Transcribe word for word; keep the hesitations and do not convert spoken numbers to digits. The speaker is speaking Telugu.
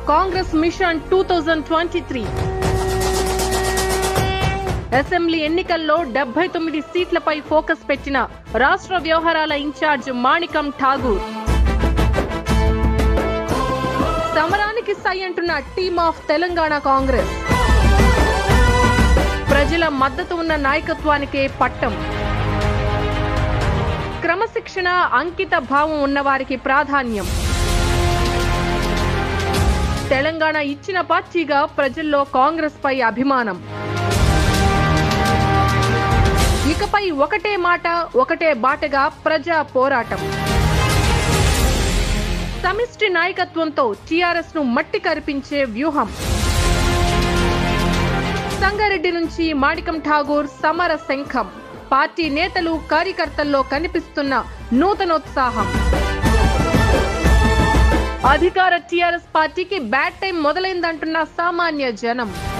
Congress mission two thousand twenty three. Assembly ఎన్నికల్లో డెబ్బై తొమ్మిది సీట్లపై ఫోకస్ పెట్టిన రాష్ట్ర వ్యవహారాల ఇన్ఛార్జ్ మాణికం ఠాగూర్. సమరానికి సై అంటున్న టీమ్ ఆఫ్ తెలంగాణ కాంగ్రెస్. ప్రజల మద్దతు ఉన్న నాయకత్వానికే పట్టం. క్రమశిక్షణ, అంకిత భావం ఉన్నవారికి ప్రాధాన్యం. తెలంగాణ ఇచ్చిన పార్టీగా ప్రజల్లో కాంగ్రెస్ పై అభిమానం. ఇకపై ఒకటే మాట, ఒకటే బాటగా ప్రజా పోరాటం. సమిష్టి నాయకత్వంతో టీఆర్ఎస్ ను మట్టి కరిపించే వ్యూహం. సంగారెడ్డి నుంచి మాణికం ఠాగూర్ సమర శంఖం. పార్టీ నేతలు, కార్యకర్తల్లో కనిపిస్తున్న నూతనోత్సాహం. అధికార టీఆర్ఎస్ పార్టీకి బ్యాడ్ టైం మొదలైందంటున్న సామాన్య జనం.